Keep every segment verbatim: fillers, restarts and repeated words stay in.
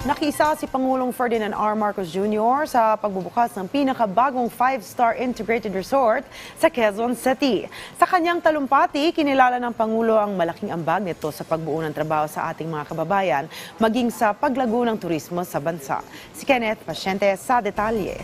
Nakiisa si Pangulong Ferdinand R. Marcos Junior sa pagbubukas ng pinakabagong five-star integrated resort sa Quezon City. Sa kanyang talumpati, kinilala ng Pangulo ang malaking ambag nito sa pagbuo ng trabaho sa ating mga kababayan, maging sa paglago ng turismo sa bansa. Si Kenneth Pasyente sa detalye.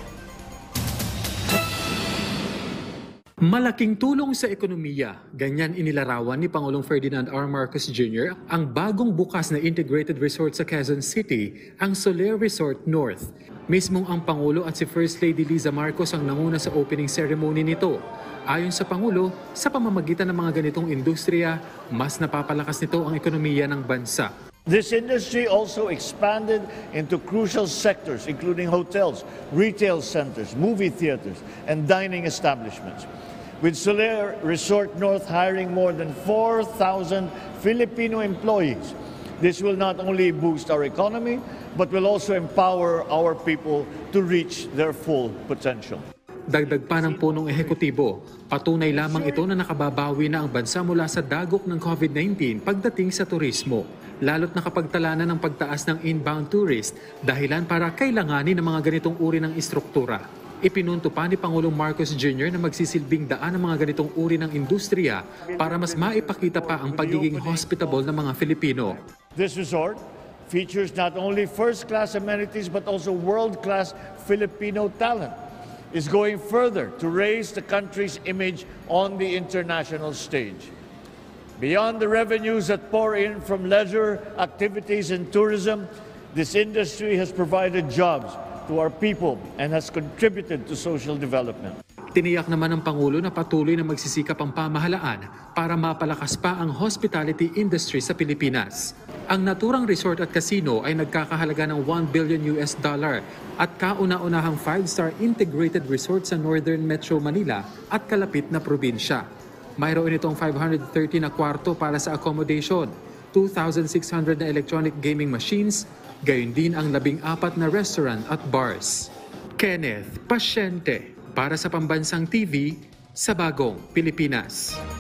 Malaking tulong sa ekonomiya, ganyan inilarawan ni Pangulong Ferdinand R. Marcos Junior ang bagong bukas na integrated resort sa Quezon City, ang Soler Resort North. Mismong ang Pangulo at si First Lady Liza Marcos ang nanguna sa opening ceremony nito. Ayon sa Pangulo, sa pamamagitan ng mga ganitong industriya, mas napapalakas nito ang ekonomiya ng bansa. This industry also expanded into crucial sectors including hotels, retail centers, movie theaters, and dining establishments. With Soler Resort North hiring more than four thousand Filipino employees, this will not only boost our economy, but will also empower our people to reach their full potential. Dagdag pa ng punong ehekutibo, patunay lamang ito na nakababawi na ang bansa mula sa dagok ng COVID nineteen pagdating sa turismo. Lalo't nakapagtala na ng pagtaas ng inbound tourist, dahilan para kailanganin ng mga ganitong uri ng istruktura. Ipinunto pa ni Pangulong Marcos Junior na magsisilbing daan ang mga ganitong uri ng industriya para mas maipakita pa ang pagiging hospitable ng mga Filipino. This resort features not only first-class amenities but also world-class Filipino talent. Is going further to raise the country's image on the international stage. Beyond the revenues that pour in from leisure activities and tourism, this industry has provided jobs to our people and has contributed to social development. Tiniyak naman ng Pangulo na patuloy na magsisikap ang pamahalaan para mapalakas pa ang hospitality industry sa Pilipinas. Ang naturang resort at casino ay nagkakahalaga ng one billion U S dollar at kauna-unahang five-star integrated resort sa Northern Metro Manila at kalapit na probinsya. Mayroon itong five hundred thirty na kwarto para sa accommodation, two thousand six hundred na electronic gaming machines, gayon din ang labing apat na restaurant at bars. Kenneth Pasyente para sa Pambansang T V sa Bagong Pilipinas.